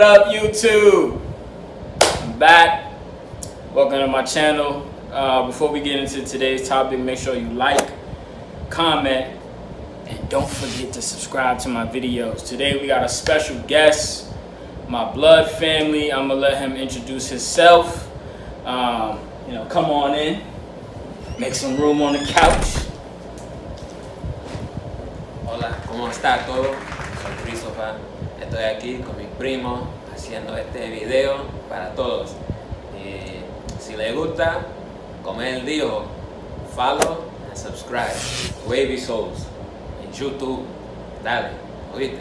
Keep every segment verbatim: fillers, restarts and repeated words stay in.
up, YouTube? I'm back. Welcome to my channel. Uh, before we get into today's topic, make sure you like, comment, and don't forget to subscribe to my videos. Today we got a special guest, my blood family. I'm gonna let him introduce himself. Um, you know, come on in, make some room on the couch. Hola, ¿cómo está todo? Soy Christopher. Estoy aquí con mi primo haciendo este video para todos. Y si les gusta, como él dijo, follow and subscribe. Wavy Souls en YouTube. Dale, ¿oíste?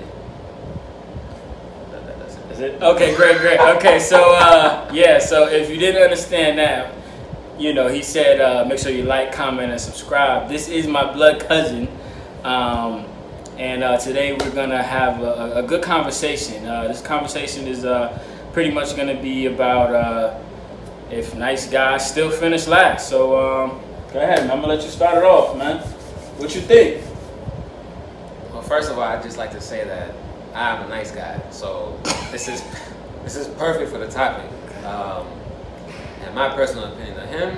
Is it? Okay, great, great. Okay, so uh, yeah, so if you didn't understand that, you know, he said uh, make sure you like, comment, and subscribe. This is my blood cousin. Um, And uh, today we're gonna have a, a good conversation. Uh, this conversation is uh, pretty much gonna be about uh, if nice guys still finish last. So um, go ahead, man. I'm gonna let you start it off, man. What you think? Well, first of all, I'd just like to say that I'm a nice guy, so this is this is perfect for the topic. Um, and my personal opinion of him,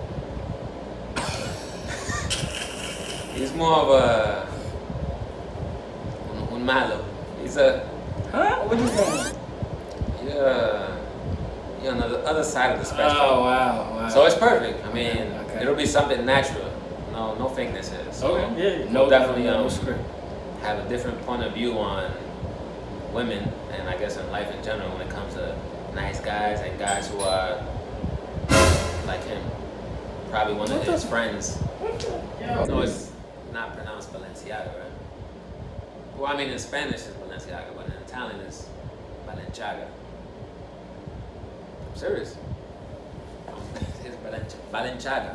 he's more of a malo. He's a huh? What are you saying? Yeah, you're on the other side of the spectrum. Oh wow, wow. So it's perfect. I mean, okay. It'll be something natural. No, no fakeness here. So okay. Yeah. No, no, definitely no, um, no script. Have a different point of view on women, and I guess in life in general when it comes to nice guys and guys who are like him. Probably one of his friends. No, it's not pronounced Balenciaga, right? Well, I mean in Spanish it's Balenciaga, but in Italian it's Balenciaga. I'm serious. It's Balenciaga.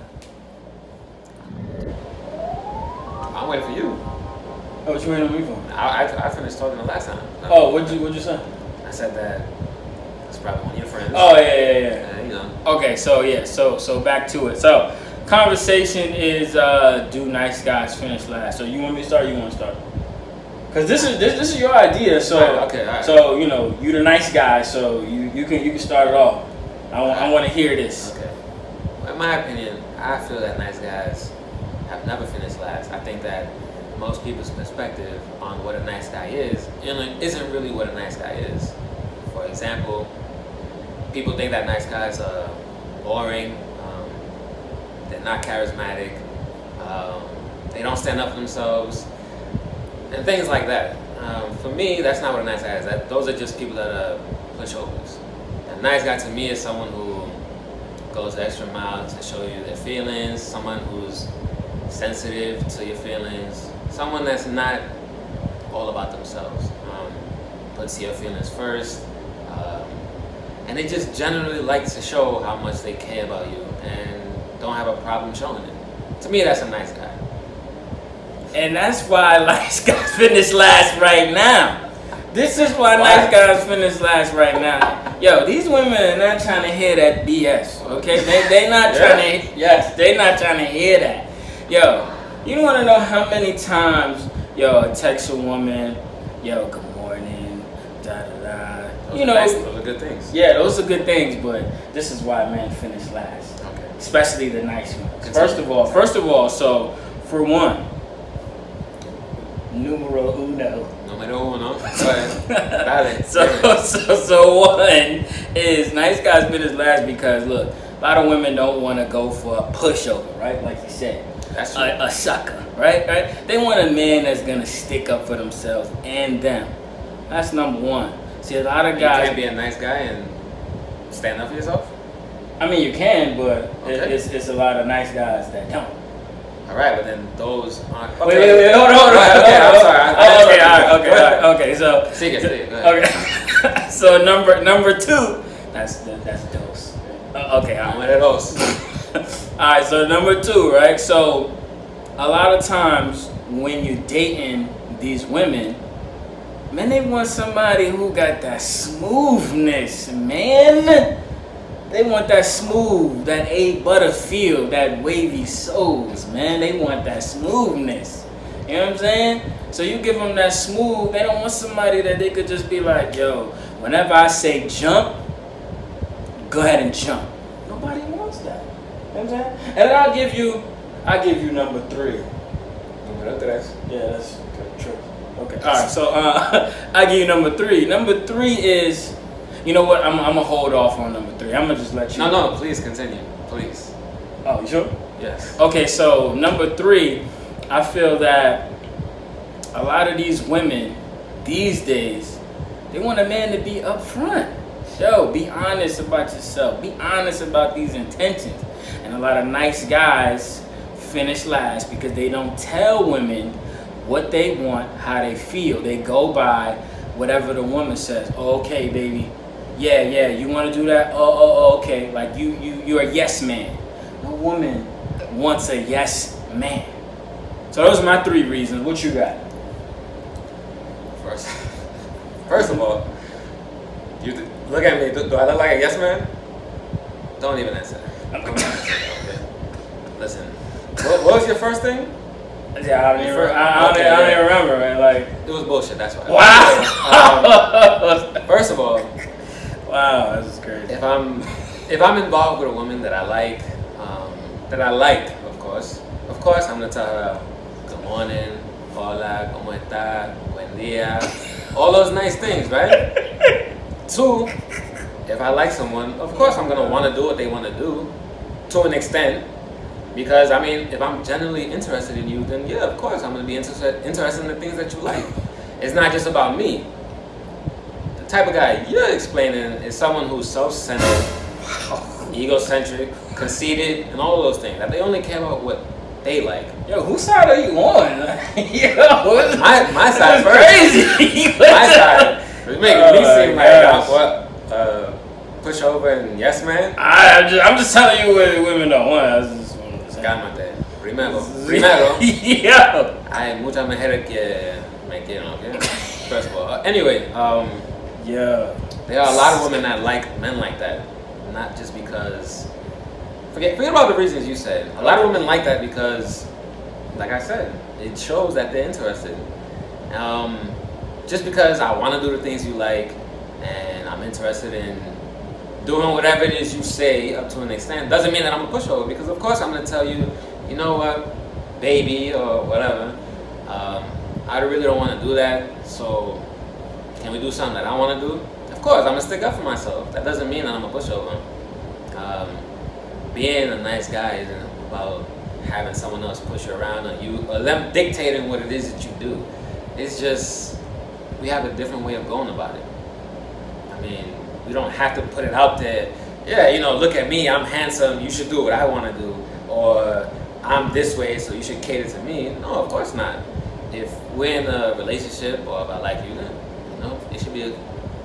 I'm waiting for you. Oh, what you waiting on me for? I, I, I finished talking the last time. No. Oh, what'd you what'd you say? I said that it's probably one of your friends. Oh yeah, yeah, yeah. Uh, you know. Okay, so yeah, so so back to it. So conversation is uh, do nice guys finish last? So you want me to start? Or you want to start? Cause this is this, this is your idea, so all right, okay, all right. So you know you the nice guy, so you, you can you can start it off. I want I want to hear this. Okay. Well, in my opinion, I feel that nice guys have never finished last. I think that most people's perspective on what a nice guy is isn't really what a nice guy is. For example, people think that nice guys are boring. Um, they're not charismatic. Um, they don't stand up for themselves. And things like that. Um, for me, that's not what a nice guy is. That, those are just people that are pushovers. A nice guy to me is someone who goes the extra mile to show you their feelings, someone who's sensitive to your feelings, someone that's not all about themselves, um, puts your feelings first, um, and they just generally like to show how much they care about you and don't have a problem showing it. To me, that's a nice guy. And that's why nice guys finish last right now. This is why, why nice guys finish last right now. Yo, these women are not trying to hear that B S, okay? They they not trying to, yes, they not trying to hear that. Yo, you want to know how many times, yo, I text a woman, yo, good morning, da da da. Those you know, nice, those are good things. Yeah, those are good things, but this is why men finish last. Okay. Especially the nice ones. First of all, first of all, so for one, numero uno. Numero uno. But, so, so, so one is nice guys finish last because look, a lot of women don't want to go for a pushover, right? Like you said, that's a, a sucker, right? Right? They want a man that's gonna stick up for themselves and them. That's number one. See, a lot of guys you can't be a nice guy and stand up for yourself. I mean, you can, but okay. it, it's it's a lot of nice guys that don't. All right, but then those aren't. Okay. Wait, wait, wait, hold on, hold on. Right, okay, I'm sorry. I, I oh, okay, all right, okay, all right, okay. So, see it, see it. Go ahead. Okay. So number number two, that's that's dose. Uh, okay, all right. One of those. All right, so number two, right? So, a lot of times when you're dating these women, man, they want somebody who got that smoothness, man. They want that smooth, that A butter feel, that wavy souls, man. They want that smoothness. You know what I'm saying? So you give them that smooth, they don't want somebody that they could just be like, yo, whenever I say jump, go ahead and jump. Nobody wants that. You know what I'm saying? And then I'll give you, I'll give you number three. Número tres. Yeah, that's true. Okay. All right. So uh, I give you number three. Number three is, you know what? I'm, I'm gonna hold off on number three. I'm gonna just let you. No, no. Please continue. Please. Oh, you sure? Yes. Okay. So number three, I feel that a lot of these women these days, they want a man to be upfront. Yo, be honest about yourself. Be honest about these intentions. And a lot of nice guys finish last because they don't tell women what they want, how they feel. They go by whatever the woman says. Oh, okay, baby. Yeah, yeah, you want to do that? Oh, oh, oh, okay. Like you, you, you're a yes man. No woman wants a yes man. So those are my three reasons. What you got? First, first of all, you th- look at me. Do, do I look like a yes man? Don't even answer that. Don't answer that, okay? Listen, what, what was your first thing? Yeah, I don't even, I, I don't, okay, I don't yeah. even remember, man. Like, It was bullshit. That's why. wow. Um, first of all, wow, this is crazy. if I'm if I'm involved with a woman that I like, um, that I like, of course, of course, I'm gonna tell her good morning, hola, cómo está, buen día, all those nice things, right? Two, if I like someone, of course, I'm gonna want to do what they want to do, to an extent. Because, I mean, if I'm genuinely interested in you, then yeah, of course, I'm going to be interested interested in the things that you like. It's not just about me. The type of guy you're explaining is someone who's self-centered, egocentric, conceited, and all those things. That they only care about what they like. Yo, whose side are you on? Yo, My, my side this is first. crazy. My side. It's making Oh me my seem like, gosh. uh, what, uh, pushover and yes man. I, I'm, just, I'm just telling you what women don't want. I was just wanted to say. Cálmate. Primero. Primero. Yo. Hay muchas mujeres que me quieren, okay? First of all. Uh, anyway, um, Yeah. there are a lot of women that like men like that. Not just because... Forget, forget about the reasons you said. A lot of women like that because, like I said, it shows that they're interested. Um, just because I want to do the things you like and I'm interested in doing whatever it is you say up to an extent doesn't mean that I'm a pushover, because of course I'm going to tell you, you know what, baby, or whatever, um, I really don't want to do that, so can we do something that I want to do? Of course, I'm going to stick up for myself. That doesn't mean that I'm a pushover. Um, being a nice guy isn't about having someone else push you around on you, or them dictating what it is that you do. It's just, we have a different way of going about it. I mean, we don't have to put it out there, yeah, you know, look at me, I'm handsome, you should do what I want to do, or I'm this way, so you should cater to me. No, of course not. If we're in a relationship, or if I like you, then, you know, it should be a,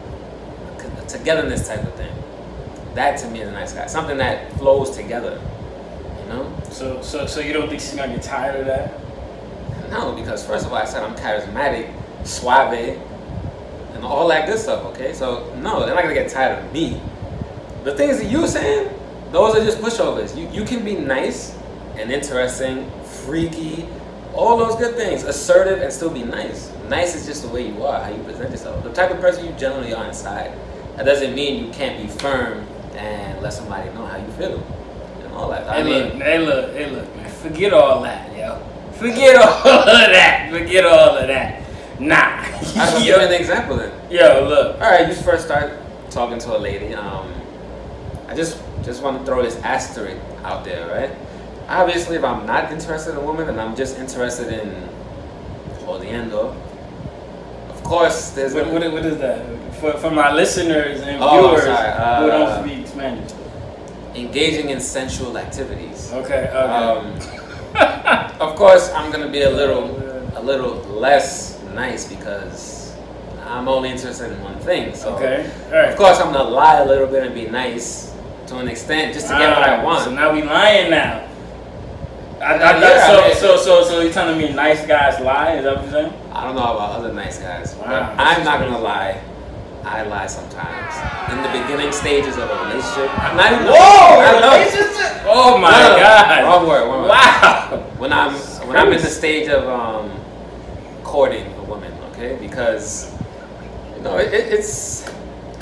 a togetherness type of thing. That to me is a nice guy. Something that flows together, you know? So, so, so you don't think she's gonna get tired of that? No, because first of all, I said I'm charismatic, suave, and all that good stuff, okay? So, no, they're not gonna get tired of me. The things that you're saying, those are just pushovers. You, you can be nice and interesting, freaky, all those good things, assertive and still be nice. Nice is just the way you are, how you present yourself. The type of person you generally are inside. That doesn't mean you can't be firm and let somebody know how you feel and all that. I Hey mean, look, hey look, hey look, man. Forget all that, yo. Forget all of that. Forget all of that. Nah. I'll give you an example then. Yo, look. All right, you first start talking to a lady. Um, I just just want to throw this asterisk out there, right? Obviously, if I'm not interested in a woman and I'm just interested in jodiendo, of course, there's What, what, what is that? For, for my listeners and Oh, viewers sorry, uh, who don't speak Spanish. engaging in sensual activities. Okay, okay. Um, of course, I'm gonna be a little a little less nice because I'm only interested in one thing. So okay, all right. of course, I'm gonna lie a little bit and be nice to an extent just to get what I want. So now we lying now. I, I, Yeah, I, so, I mean- so, so, so you're telling me nice guys lie? Is that what you're saying? I don't know about other nice guys, but Wow, I'm not that's gonna lie. I lie sometimes. In the beginning stages of a relationship. I'm not even. Whoa! I know. Relationship? Oh my No, no, no. God! Wrong word. Wrong word. Wow! When I'm when I'm in the stage of um, courting a woman, okay, because you know it, it, it's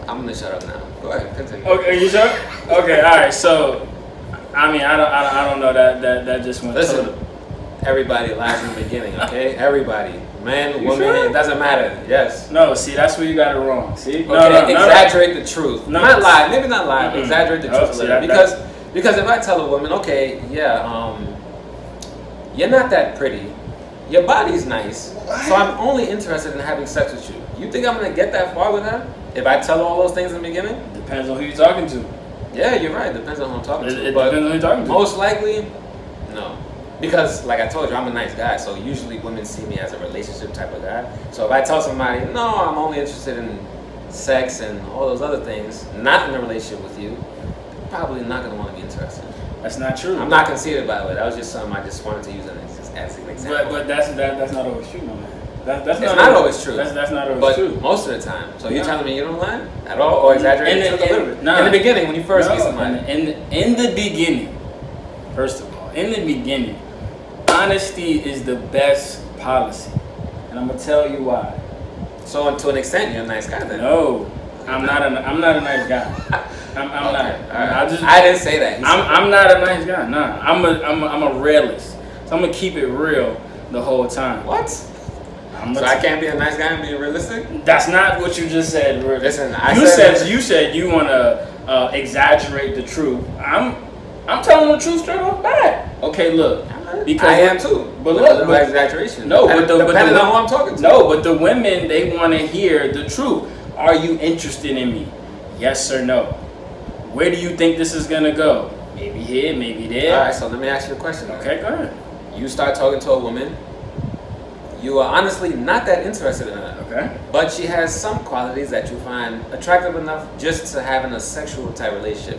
I'm gonna shut up now. Go ahead, continue. Okay, are you sure? Okay, all right. So, I mean, I don't, I don't, I don't know that that that just went. Listen, total. everybody lies in the beginning, okay? Everybody, man, You woman, sure? it doesn't matter. Yes. No, see, that's where you got it wrong. See, Okay, no, no, no, exaggerate the truth. No. Not lie, maybe not lie, but Mm-mm. exaggerate the Oh, truth a see, little. that- Because because if I tell a woman, okay, yeah, um, you're not that pretty, your body's nice, so I'm only interested in having sex with you. You think I'm gonna get that far with her if I tell her all those things in the beginning? Depends on who you're talking to. Yeah, you're right. Depends on who I'm talking It, to. it but depends on who you're talking to. most likely, no. Because, like I told you, I'm a nice guy, so usually women see me as a relationship type of guy. So if I tell somebody, no, I'm only interested in sex and all those other things, not in a relationship with you, they're probably not going to want to be interested. That's not true. I'm not conceited, by the way. That was just something I just wanted to use as, as an example. But but that's that, that's not always true, my man. That, that's It's not, not always true. That's, that's not always but true. most of the time. So you're No. telling me you don't lie at all, or exaggerate In the the- truth a little in- bit? nah. In the beginning, when you first No, meet somebody. In, in, in the beginning, first of all, in the beginning, honesty is the best policy. And I'm going to tell you why. So to an extent, you're a nice guy then. No, I'm not a, I'm not a nice guy. I'm, I'm Okay, not. all right. I, just, I didn't say that. He I'm, said I'm not a nice guy. Nah, I'm a, I'm a, I'm a realist. So I'm going to keep it real the whole time. what? I'm So gonna I can't be a nice guy and be realistic? That's not what you just said. Rick. Listen, I you said- said you said you want to uh, exaggerate the truth. I'm I'm telling the truth straight off bat. Okay, look, because I am too. But With look, a little but- exaggeration. No, Depending- but the, but the depending on who wo- I'm talking to. No, but the women, they want to hear the truth. Are you interested in me? Yes or no? Where do you think this is gonna go? Maybe here, maybe there. All right, so let me ask you a question. Okay, go ahead. You start talking to a woman. You are honestly not that interested in her. Okay. But she has some qualities that you find attractive enough just to having a sexual type relationship.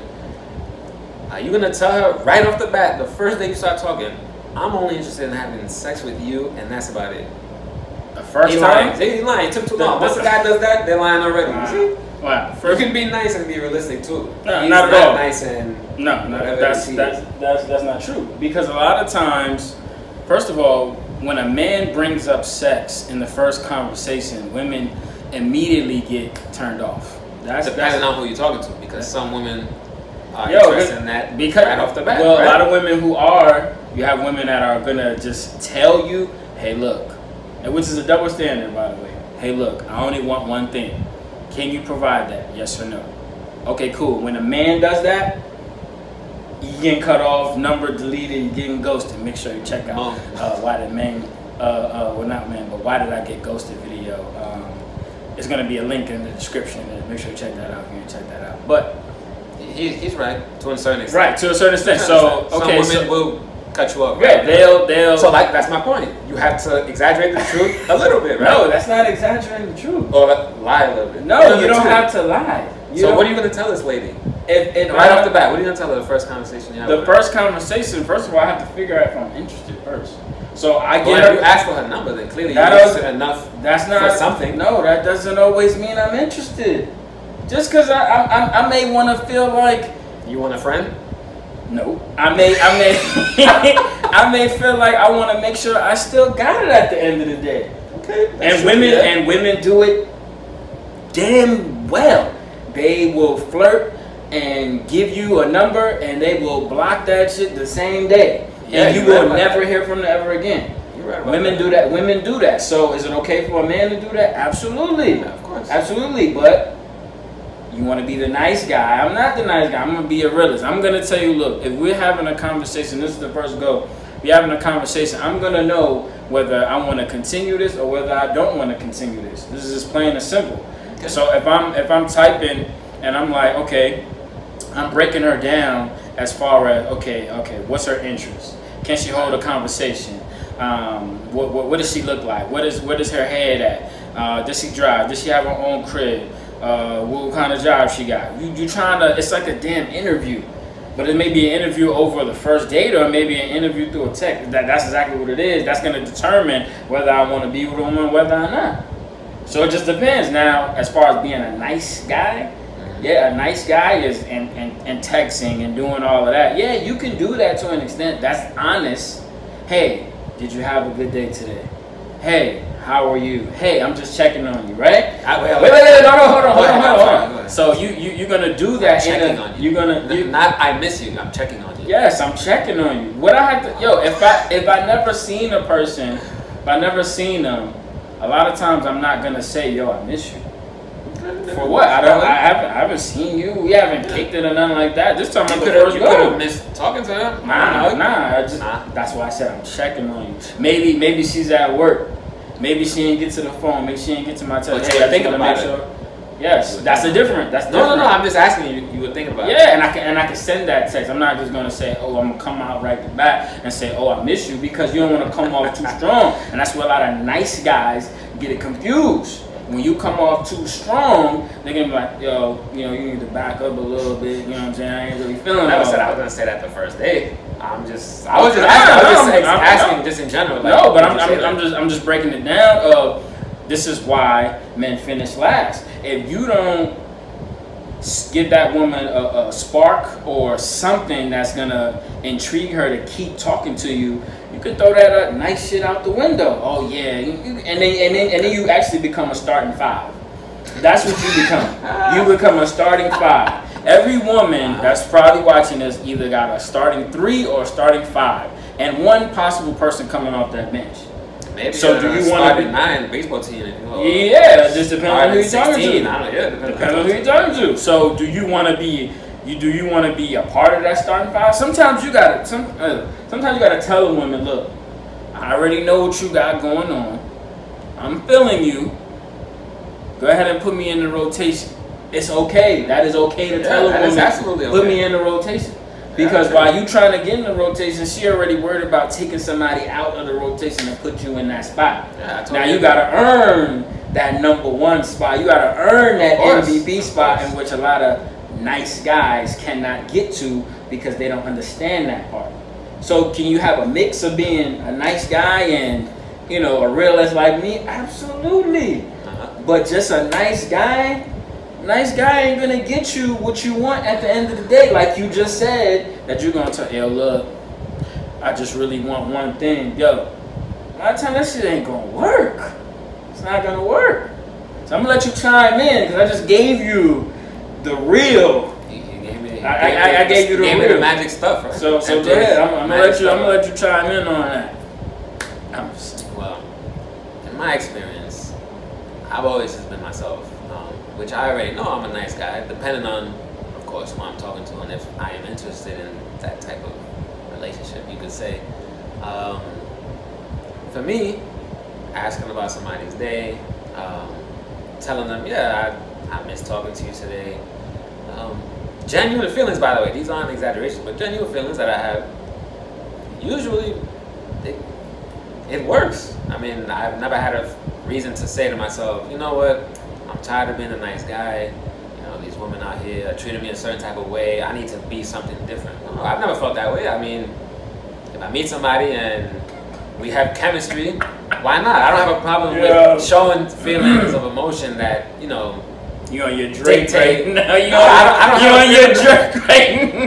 Are you gonna tell her right off the bat, the first day you start talking, I'm only interested in having sex with you, and that's about it? The first He time. lying. He lying. It took too The- long. the- Once a guy does that, they're lying already. You see? Wow. You First, can be nice and be realistic too. No, He's not at not all. nice and No, no, whatever that's he sees. that's that's that's not true. Because a lot of times, first of all, when a man brings up sex in the first conversation, women immediately get turned off. That's depending that's, on who you're talking to, because some women are Yo, interested it- in that because right off the bat. well, right? a lot of women who are, you have women that are gonna just tell you, hey, look, and which is a double standard, by the way. Hey, look, I only want one thing. Can you provide that? Yes or no? Okay, cool. When a man does that, you getting cut off, number deleted, you getting ghosted. Make sure you check out Oh. uh, why did men, uh, uh, well not men, but why did I get ghosted video. Um, it's gonna be a link in the description. And make sure you check that out. You can check that out. But he, he's right to a certain extent. right to a certain extent. So some okay, women so will cut you off. yeah, right? they'll they'll. So like that's my point. You have to exaggerate the truth a little bit, right? no, that's not exaggerating the truth. Or lie a little bit. No, One of you the don't two. have to lie. You So don't- what are you gonna tell this lady? If, if Right I- off the bat, what are you gonna tell her the first conversation you have? The with her? first conversation, first of all, I have to figure out if I'm interested first. So I Well, get if you her. ask for her number, then clearly you're That was- interested enough. That's not for something. No, that doesn't always mean I'm interested. Just because I, I, I, I may want to feel like You want a friend? no, I may I may I may feel like I want to make sure I still got it at the end of the day. Okay. And women and women do it damn well. They will flirt and give you a number, and they will block that shit the same day, Yeah, and you you're right will about never that. hear from them ever again. You're right about Women do that. Women do that. So is it okay for a man to do that? Absolutely. Yeah, of course. Absolutely. But you want to be the nice guy. I'm not the nice guy. I'm gonna be a realist. I'm gonna tell you, look, if we're having a conversation, this is the first go. We're having a conversation. I'm gonna know whether I want to continue this or whether I don't want to continue this. This is just plain and simple. Okay. So if I'm if I'm typing and I'm like, okay, I'm breaking her down as far as okay, okay, what's her interest? Can she hold a conversation? Um, what, what what does she look like? What is what is her head at? Uh, does she drive? Does she have her own crib? Uh, what kind of job she got? You you trying to? It's like a damn interview, but it may be an interview over the first date or maybe an interview through a text. That that's exactly what it is. That's going to determine whether I want to be with a woman, whether or not. So it just depends. Now, as far as being a nice guy, yeah, a nice guy is and, and, and texting and doing all of that. Yeah, you can do that to an extent. That's honest. Hey, did you have a good day today? Hey, how are you? Hey, I'm just checking on you, right? I, wait, wait, wait, wait, no, no, hold on, hold on, ahead, hold sorry, on. So you, you, you're gonna do that. I'm checking a, on you. You're gonna, you, not I miss you. I'm checking on you. Yes, I'm checking on you. What I had to, yo, if I, if I never seen a person, if I never seen them, a lot of times I'm not gonna say, yo, I miss you. For what? I don't. I haven't. I haven't seen you. We haven't kicked it or nothing like that. This time I'm the first You go. could have missed talking to her. Nah, nah. I just, nah. That's why I said I'm checking on you. Maybe, maybe she's at work. Maybe she didn't get to the phone. Maybe she didn't get to my text. But you were thinking about make it. Sure. Yes, that's a different. That's no, different. no, no. I'm just asking you. You were thinking about yeah, it. Yeah, and I can and I can send that text. I'm not just gonna say, oh, I'm gonna come out right to back and say, oh, I miss you, because you don't want to come off too strong, and that's where a lot of nice guys get it confused. When you come off too strong, they're gonna be like, yo, you know, you need to back up a little bit. You know what I'm saying? I ain't really feeling. I never all said I that. was gonna say that the first day. I'm just, I was just asking, I was just I'm, I'm, asking I'm, just in general. Like, no, but I'm, I'm, I'm, I'm just, I'm just breaking it down. Of this is why men finish last. If you don't give that woman a, a spark or something that's gonna intrigue her to keep talking to you, you could throw that uh, nice shit out the window. Oh yeah, you, you, and then and then and then you actually become a starting five. That's what you become. You become a starting five. Every woman that's probably watching this either got a starting three or a starting five, and one possible person coming off that bench. Maybe so do you want to be nine baseball team? If you know, yeah, it just depends on who you're talking to. I don't know, yeah, depends, depends on who you're talking to. So do you want to be you do you want to be a part of that starting five? Sometimes you gotta some uh, sometimes you gotta tell a woman, look, I already know what you got going on. I'm feeling you. Go ahead and put me in the rotation. It's okay. That is okay to yeah, tell a woman. Absolutely okay. Put me in the rotation. Because yeah, while you trying to get in the rotation, she already worried about taking somebody out of the rotation and put you in that spot. Yeah, now you got to earn that number one spot. You got to earn that M V P spot, in which a lot of nice guys cannot get to because they don't understand that part. So can you have a mix of being a nice guy and, you know, a realist like me? Absolutely. Uh-huh. But just a nice guy, nice guy ain't gonna get you what you want at the end of the day. Like you just said, that you're gonna tell, yo, look, I just really want one thing. Yo, a lot of times that shit ain't gonna work. It's not gonna work. So I'm gonna let you chime in, because I just gave you the real. You, you gave me, I, I, I, I gave you the gave real. Me the magic stuff, right? So, so go ahead. I'm, I'm gonna let you. I'm gonna let you chime in on that. I'm just, well, in my experience, I've always just been myself. Which I already know I'm a nice guy, depending on, of course, who I'm talking to and if I am interested in that type of relationship, you could say. Um, for me, asking about somebody's day, um, telling them, yeah, I, I miss talking to you today. Um, genuine feelings, by the way, these aren't exaggerations, but genuine feelings that I have, usually, it, it works. I mean, I've never had a reason to say to myself, you know what, I'm tired of being a nice guy. You know, these women out here are treating me a certain type of way. I need to be something different. No, I've never felt that way. I mean, if I meet somebody and we have chemistry, why not? I don't have a problem yeah. with showing feelings of emotion that, you know, you on your Drake right now. You no, on, I don't, I don't you on your Drake right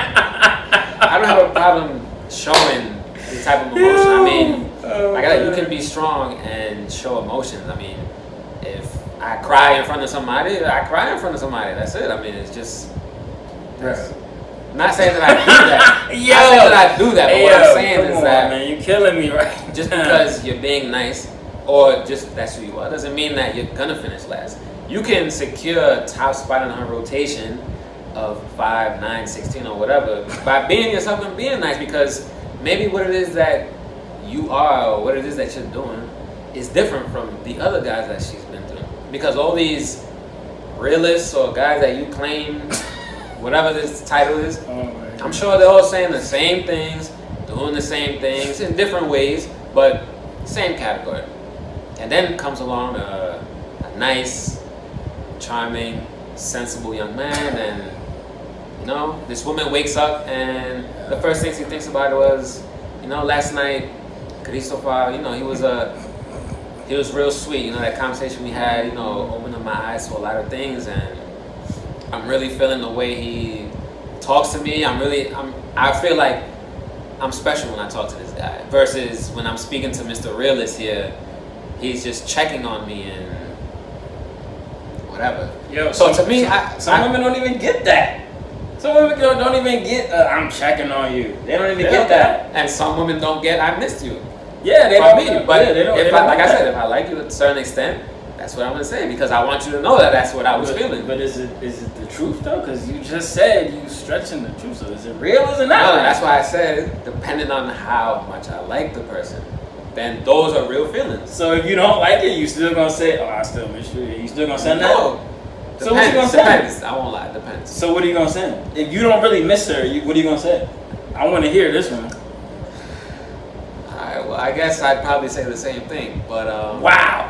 now. I don't have a problem showing the type of emotion. I mean, oh, like I, you can be strong and show emotions. I mean, if I cry in front of somebody, I cry in front of somebody. That's it. I mean, it's just. It's, not saying that I do that. Yo, not saying that I do that. But hey, what yo, I'm saying is on, that man, you're killing me right just because you're being nice or just that's who you are doesn't mean that you're gonna finish last. You can secure a top spot in her rotation of five, nine, sixteen, or whatever by being yourself and being nice, because maybe what it is that you are or what it is that you're doing is different from the other guys that she's been through. Because all these realists or guys that you claim, whatever this title is, oh I'm sure they're all saying the same things, doing the same things in different ways, but same category. And then comes along a, a nice, charming, sensible young man, and you know, this woman wakes up and the first thing she thinks about was, you know, last night, Christopher, you know, he was a He was real sweet, you know, that conversation we had, you know, opened up my eyes to a lot of things, and I'm really feeling the way he talks to me. I'm really, I'm, I feel like I'm special when I talk to this guy, versus when I'm speaking to Mister Realist here, he's just checking on me and whatever. Yo, so some, to me, some, I, some I, women don't even get that. Some women don't, don't even get. Uh, I'm checking on you. They don't even they get don't that. And some women don't get. I missed you. Yeah, they From don't. me, but yeah, they don't, if they I, don't like get I that. said, if I like you to a certain extent, that's what I'm gonna say because I want you to know that that's what I was but, feeling. But is it is it the truth though? Because you just said you stretching the truth. So is it real? Or is it not? No, that's why I said depending on how much I like the person, then those are real feelings. So if you don't like it, you still gonna say, "Oh, I still miss you." You still gonna send that? No. So what you gonna say? Depends. I won't lie. Depends. So what are you gonna say? If you don't really miss her, you, what are you gonna say? I want to hear this one. Alright, well, I guess I'd probably say the same thing, but um, wow,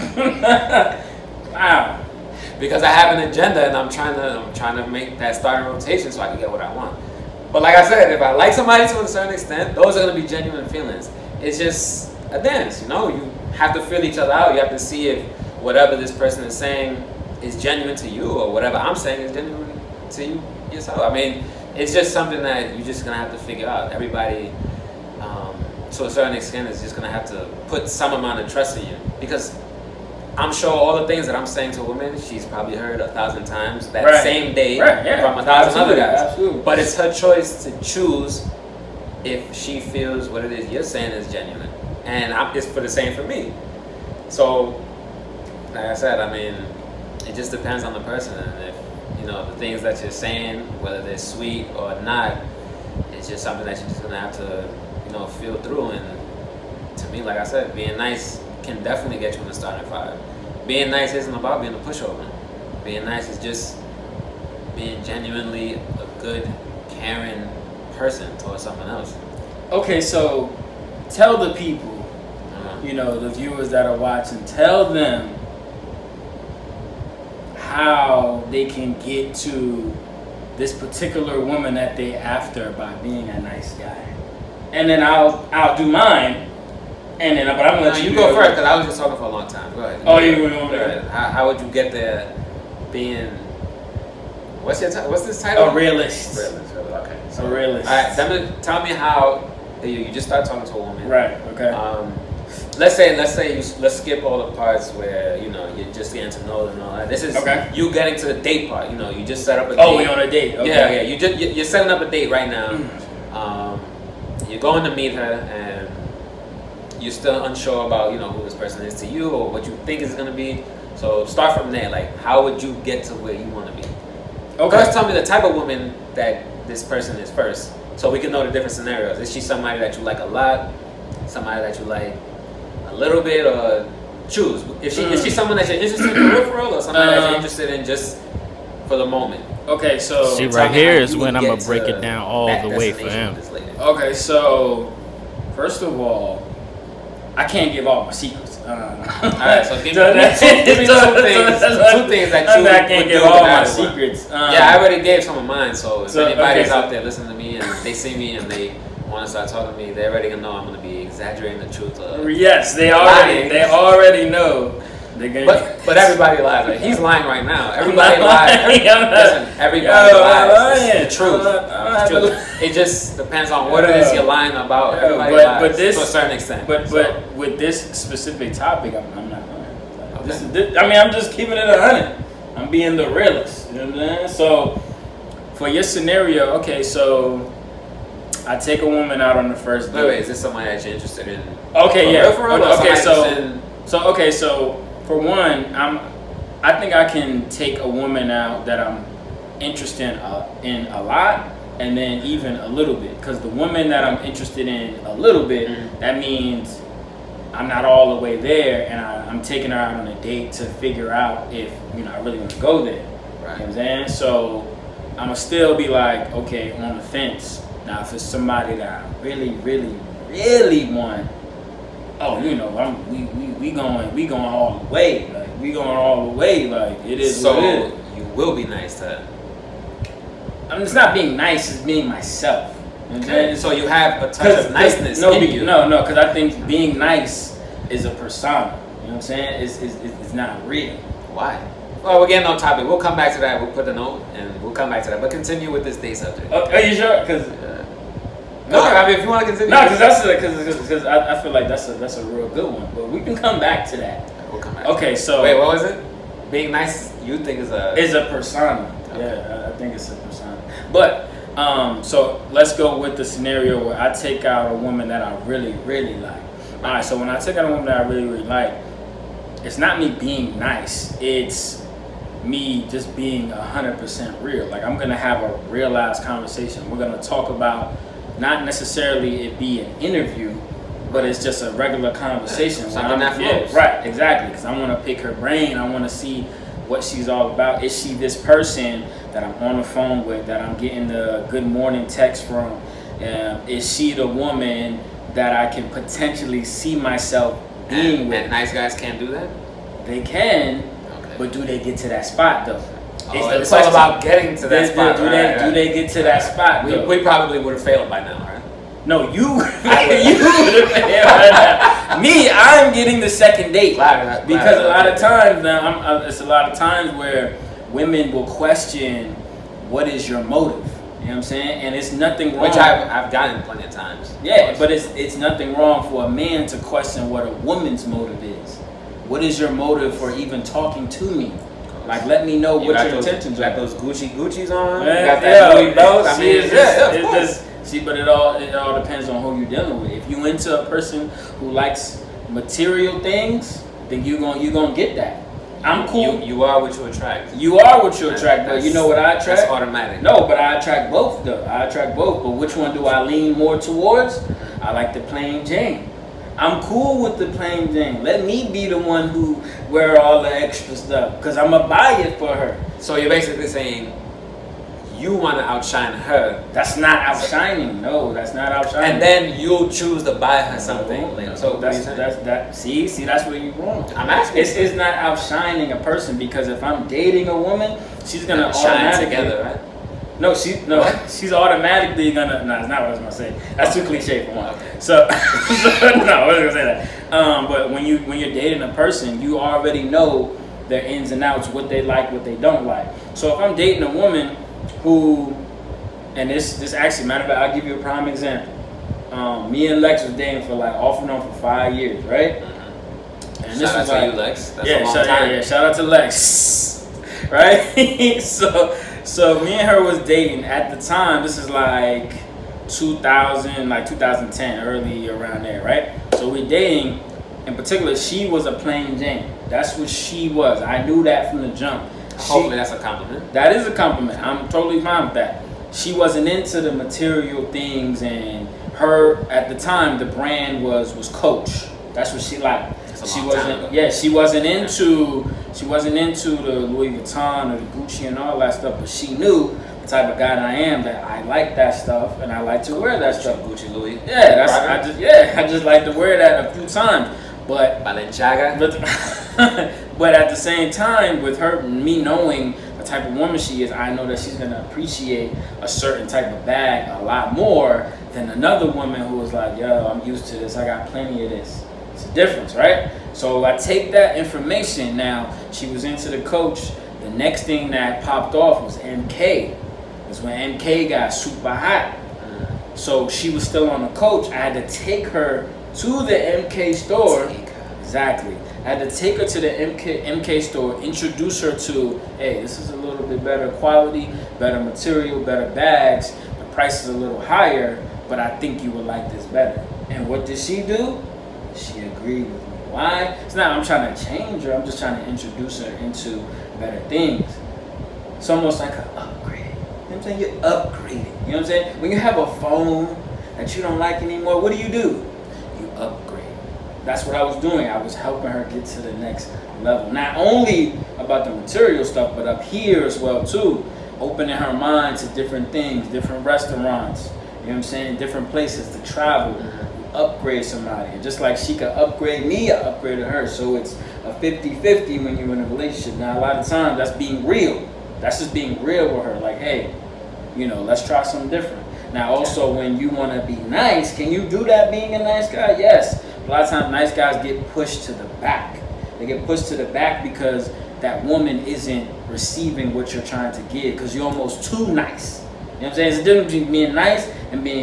wow. Because I have an agenda and I'm trying to, I'm trying to make that starting rotation so I can get what I want. But like I said, if I like somebody to a certain extent, those are gonna be genuine feelings. It's just a dance, you know. You have to feel each other out. You have to see if whatever this person is saying is genuine to you, or whatever I'm saying is genuine to you yourself. I mean, it's just something that you're just gonna have to figure out. Everybody, um, to a certain extent, is just gonna have to put some amount of trust in you, because I'm sure all the things that I'm saying to a woman, she's probably heard a thousand times that right. same day right, yeah. from a thousand absolutely, other guys. Absolutely. But it's her choice to choose if she feels what it is you're saying is genuine, and I'm, it's for the same for me. So, like I said, I mean, it just depends on the person, and if you know the things that you're saying, whether they're sweet or not, it's just something that you're just gonna have to, you know, feel through. And to me, like I said, being nice can definitely get you in the starting five. Being nice isn't about being a pushover. Being nice is just being genuinely a good, caring person towards someone else. Okay, so tell the people, Uh-huh. you know, the viewers that are watching, tell them how they can get to this particular woman that they after by being a nice guy. And then I'll I'll do mine. And then, but I'm gonna No, let you you go do first because I was just talking for a long time. Go ahead. Oh, you going over Go there? ahead. How, how would you get there? Being what's your ti- what's this title? A realist. Realist. Okay. A realist. All right. Tell me, tell me how you, you just start talking to a woman. Right. Okay. Um, let's say let's say you, let's skip all the parts where you know you're just getting to know them and all that. This is Okay. you getting to the date part. You know, you just set up a Oh, date. we on a date. Okay. Yeah, yeah. You just you- you're setting up a date right now. Um, you're going to meet her, and you're still unsure about you know who this person is to you or what you think is gonna be. So start from there. Like, how would you get to where you want to be? Okay. First, tell me the type of woman that this person is first, so we can know the different scenarios. Is she somebody that you like a lot? Somebody that you like a little bit, or choose? Is she mm. is she someone that you're interested in peripheral, or somebody Um, that you're interested in just for the moment? Okay, so See, Tell right me here how is you when would I'm gonna get break to it down all that the way for destination him. with this lady. okay, so first of all, I can't give all my secrets. Uh, All right, so give me, give me two, give me two things, two things that you I can't would give do all without my a woman. secrets. Um, Yeah, I already gave some of mine, so if So, anybody's okay, so- out there listening to me and they see me and they want to start talking to me, they already gonna know I'm gonna be exaggerating the truth. Of, Yes, they already lying. they already know. They're gonna, but but everybody lies. Like, he's lying right now. Everybody not lies. lying. Every, I'm not- listen, everybody Yo, I'm lies. lying. It's the truth. I'm not- I'm not It's the gonna- truth. It just depends on what it is you're lying about. Yeah, Everybody but- lies but this- to a certain extent. But So, but with this specific topic, I'm, I'm not lying. Okay. This is this, I mean, I'm just keeping it a hundred. I'm being the realist. You know what I'm saying? So for your scenario, okay, so I take a woman out on the first date. wait, wait, is this somebody that you're interested in? Okay, For yeah. real, for real, or Okay, somebody so interested in- so okay, so for one, I'm I think I can take a woman out that I'm interested in, uh, in a lot, and then even a little bit. Because the woman that I'm interested in a little bit, Mhm. that means I'm not all the way there, and I, I'm taking her out on a date to figure out if you know I really want to go there. You know what I'm saying? So I'm gonna still be like, okay, on the fence. Now, if it's somebody that I really, really, really want, oh, you know, I'm, we, we, we going, we going all the way. Like, we going all the way. Like, it is So what it is. you will be nice to her. I mean, it's not being nice, it's being myself. You know what I'm saying? So you have a touch 'Cause- of niceness no, in be- you. No, no, because I think being nice is a persona. You know what I'm saying? It's, it's, it's not real. Why? Well, we're getting on topic. We'll come back to that. We'll put the note and we'll come back to that. But continue with this day subject. Oh, are you sure? Because Uh, No, I mean, if you want to continue. No, because that's because because I, I feel like that's a that's a real good one. But we can come back to that. We'll come back. Okay, so wait, what was it? Being nice, you think is a is a persona. Okay. Yeah, I think it's a persona. But um, so let's go with the scenario where I take out a woman that I really really like. All right, so when I take out a woman that I really really like, it's not me being nice. It's me just being a hundred percent real. Like I'm gonna have a realized conversation. We're gonna talk about not necessarily it be an interview, but it's just a regular conversation. Something that flows. Yeah, right, exactly. Because I want to pick her brain. I want to see what she's all about. Is she this person that I'm on the phone with, that I'm getting the good morning text from? Um, is she the woman that I can potentially see myself being and, with? And nice guys can't do that? They can, okay. But do they get to that spot though? Oh, it's, it's all about getting to that they, spot. Do, right, they, right. do they get to that spot? We, we probably would have failed by now, right? No, you, you would have failed by now. Me, I'm getting the second date. Glad, because glad, a lot of times now, I'm, uh, it's a lot of times where women will question, what is your motive? You know what I'm saying? And it's nothing wrong. Which I've, I've gotten plenty of times. Yeah, but it's it's nothing wrong for a man to question what a woman's motive is. What is your motive for even talking to me? Like, let me know you what your those, intentions you are. got those Gucci Gucci's on. Man, you got that yeah, Louis Bells. I mean, it's, yeah, it's just see, but it all it all depends on who you're dealing with. If you into a person who likes material things, then you gonna you gonna get that. I'm cool. You, you are what you attract. You are what you attract, but you know what I attract? That's automatic. No, but I attract both though. I attract both. But which one do I lean more towards? I like the plain Jane. I'm cool with the plain Jane. Let me be the one who wear all the extra stuff, because I'm going to buy it for her. So you're basically saying you want to outshine her. That's not outshining. No, that's not outshining. And then you'll choose to buy her something no, later. So that's, that's that. See, see, that's where you're wrong. I'm asking. It's, it's not outshining a person, because if I'm dating a woman, she's going to shine together, right? No, she no, what? She's automatically gonna. No, it's not what I was gonna say. That's too cliche for one. Okay. So, so no, I wasn't gonna say that. Um, but when you when you're dating a person, you already know their ins and outs, what they like, what they don't like. So if I'm dating a woman who, and this this actually, matter of fact, I'll give you a prime example. Um, me and Lex was dating for like off and on for five years, right? Mm-hmm. And shout this out was to like, you, Lex. That's yeah, a long shout, time. Yeah, yeah, shout out to Lex, right? so. So me and her was dating at the time. This is like two thousand, like two thousand ten, early around there, right? So we're dating. In particular, she was a plain Jane. That's what she was. I knew that from the jump. Hopefully she, that's a compliment. That is a compliment. I'm totally fine with that. She wasn't into the material things, and her at the time the brand was was Coach. That's what she liked. She wasn't. Yeah, she wasn't into. She wasn't into the Louis Vuitton or the Gucci and all that stuff. But she knew the type of guy that I am, that I like that stuff and I like to wear that stuff. Gucci, Louis. Yeah, that's. I just. Yeah, I just like to wear that a few times. But Balenciaga. But, but at the same time, with her, me knowing the type of woman she is, I know that she's gonna appreciate a certain type of bag a lot more than another woman who was like, yo, I'm used to this. I got plenty of this. It's a difference, right? So I take that information. Now, she was into the Coach. The next thing that popped off was M K. Was when M K got super hot. So she was still on the Coach. I had to take her to the M K store. Exactly. I had to take her to the M K, M K store, introduce her to, hey, this is a little bit better quality, better material, better bags. The price is a little higher, but I think you would like this better. And what did she do? She agreed with me. Why? It's not I'm trying to change her. I'm just trying to introduce her into better things. It's almost like an upgrade. You know what I'm saying? You're upgrading. You know what I'm saying? When you have a phone that you don't like anymore, what do you do? You upgrade. That's what I was doing. I was helping her get to the next level. Not only about the material stuff, but up here as well too. Opening her mind to different things, different restaurants. You know what I'm saying? Different places to travel. Upgrade somebody. And just like she could upgrade me, I upgraded her. So it's a fifty fifty when you're in a relationship. Now, a lot of times, that's being real. That's just being real with her. Like, hey, you know, let's try something different. Now, also, when you want to be nice, can you do that being a nice guy? Yes. A lot of times, nice guys get pushed to the back. They get pushed to the back because that woman isn't receiving what you're trying to give, because you're almost too nice. You know what I'm saying? It's a difference between being nice and being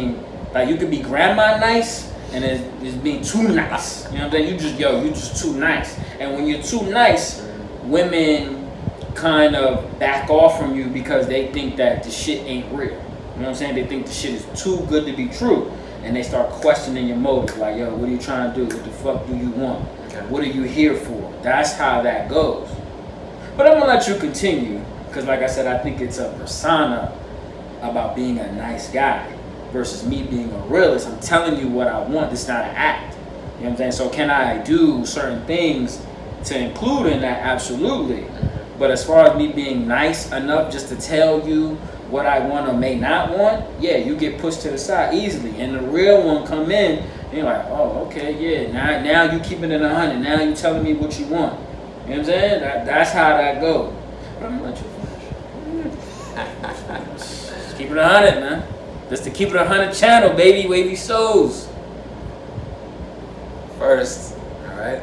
Like you could be grandma nice and it's, it's being too nice. You know what I'm saying? You just yo, you just too nice. And when you're too nice, women kind of back off from you because they think that the shit ain't real. You know what I'm saying? They think the shit is too good to be true. And they start questioning your motives. Like, yo, what are you trying to do? What the fuck do you want? Okay. What are you here for? That's how that goes. But I'm gonna let you continue. Because like I said, I think it's a persona about being a nice guy versus me being a realist. I'm telling you what I want. It's not an act. You know what I'm saying? So can I do certain things to include in that? Absolutely. But as far as me being nice enough just to tell you what I want or may not want, yeah, you get pushed to the side easily. And the real one come in, and you're like, oh, okay, yeah, now, now you keeping it a hundred. Now you telling me what you want. You know what I'm saying? That, that's how that goes. But I'm gonna let you finish. Keep it a hundred, man. That's the Keep It a Hundred channel, baby. Wavy Souls. First, all right.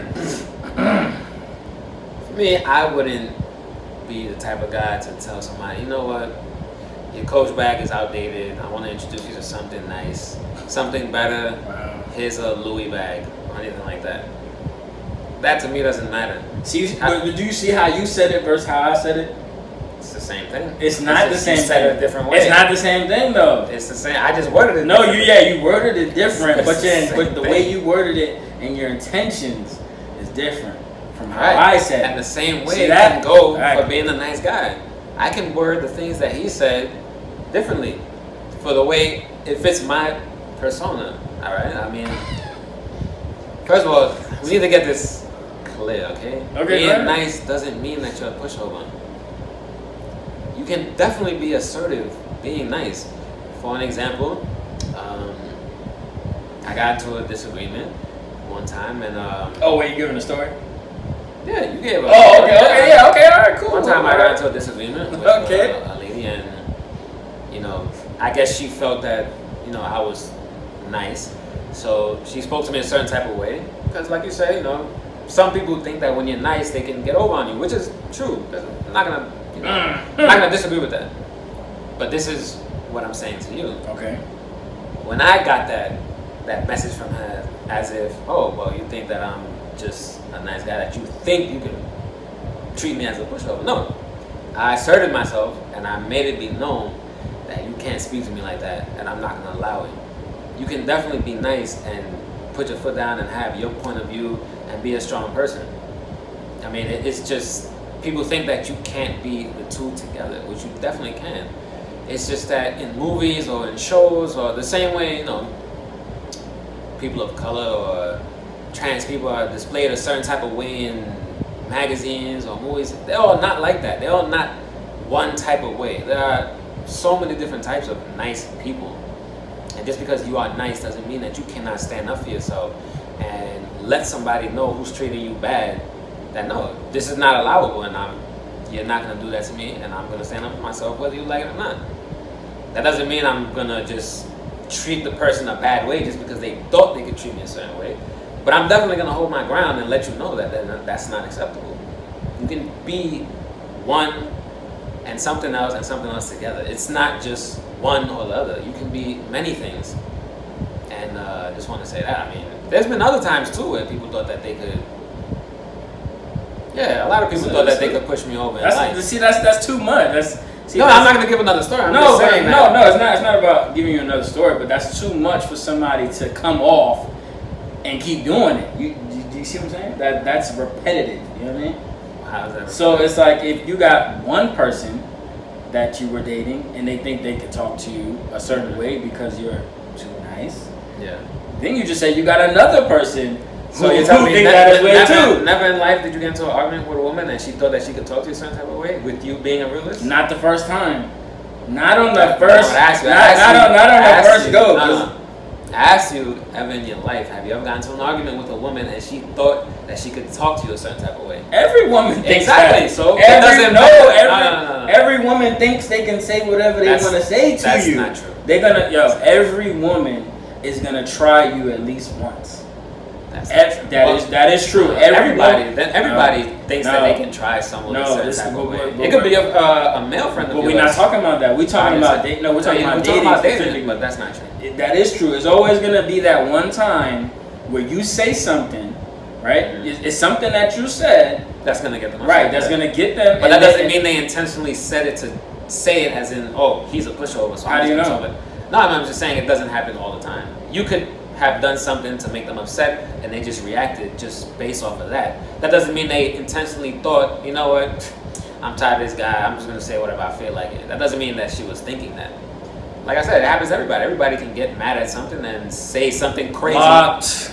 For me, I wouldn't be the type of guy to tell somebody, you know what, your Coach bag is outdated. I want to introduce you to something nice, something better. Wow. Here's a Louis bag or anything like that. That to me doesn't matter. See, I, but do you see how you said it versus how I said it? It's the same thing. It's not it's the same you said thing. it a different way. It's not the same thing though. It's the same. I just worded it. No, you yeah, you worded it different, It's but then but the thing. way you worded it and your intentions is different from how Right. I said it. And the same way See it that? can go Right. for being a nice guy. I can word the things that he said differently for the way it fits my persona. All right. I mean, first of all, we need to get this clear, okay? Okay. Being nice doesn't mean that you're a pushover. You can definitely be assertive being nice. For an example, um, I got into a disagreement one time, and um, Oh, wait, you giving a story? yeah, you gave a Oh, okay, okay, yeah, okay, all right, cool. One time I All got right. into a disagreement with Okay. a, a lady, and you know, I guess she felt that you know I was nice, so she spoke to me a certain type of way. Because, like you say, you know, some people think that when you're nice, they can get over on you, which is true. I'm not gonna, you know, I'm not gonna disagree with that. But this is what I'm saying to you. Okay. When I got that that message from her, as if, oh, well, you think that I'm just a nice guy, that you think you can treat me as a pushover. No, I asserted myself and I made it be known that you can't speak to me like that, and I'm not gonna allow it. You can definitely be nice and put your foot down and have your point of view and be a strong person. I mean, it, it's just, people think that you can't be the two together, which you definitely can. It's just that in movies or in shows, or the same way, you know, people of color or trans people are displayed a certain type of way in magazines or movies, they're all not like that. They're all not one type of way. There are so many different types of nice people. And just because you are nice doesn't mean that you cannot stand up for yourself and let somebody know who's treating you bad, that no, this is not allowable, and I'm, you're not going to do that to me, and I'm going to stand up for myself whether you like it or not. That doesn't mean I'm going to just treat the person a bad way just because they thought they could treat me a certain way. But I'm definitely going to hold my ground and let you know that, that that's not acceptable. You can be one and something else and something else together. It's not just one or the other. You can be many things. And uh, I just want to say that. I mean, there's been other times too where people thought that they could, yeah, a lot of people thought that they could push me over in life. That's, see, that's that's too much. That's see, no, that's, I'm not going to give another story. I'm no, just but, saying no, that. no. It's not. It's not about giving you another story, but that's too much for somebody to come off and keep doing it. You, you, do you see what I'm saying? That that's repetitive. You know what I mean? How is that? So it's like if you got one person that you were dating and they think they could talk to you a certain way because you're too nice. Yeah. Then you just say you got another person. So who, you're telling who me think never, that way never, too. never in life did you get into an argument with a woman and she thought that she could talk to you a certain type of way with you being a realist? Not the first time. Not on the No, first. I asked you, I not, asked not you, on, not on I the asked first you, go. no, no. I asked you, ever in your life, have you ever gotten into an argument with a woman and she thought that she could talk to you a certain type of way? Every woman thinks Exactly, that. so it every, doesn't no, matter. every, No, no, no, no. every woman thinks they can say whatever they That's- want to say to that's you. not true. They're gonna, yo, every woman is gonna try you at least once. That's Ev- not true. that Well, is that is true. Every everybody, woman- then everybody no, thinks no, that they can try someone no, a certain this- type but- of way. but- but- It could be a, uh, a male friend of But yours. we're not talking about that. We're talking Obviously. about dating. No, we're talking Yeah, about we're dating talking about specifically. dating, but that's not true. it, that is true. It's always gonna be that one time where you say something, right? Mm-hmm. It's, it's something that you said. That's gonna get them upset. Right. That's gonna get them. But that and doesn't then- mean they intentionally said it to say it as in, oh, he's a pushover. So How I'm do you just know? pushover. No, I'm just saying it doesn't happen all the time. You could have done something to make them upset and they just reacted just based off of that. That doesn't mean they intentionally thought, you know what, I'm tired of this guy, I'm just gonna say whatever I feel like it. That doesn't mean that she was thinking that. Like I said, it happens to everybody. Everybody can get mad at something and say something crazy. Locked.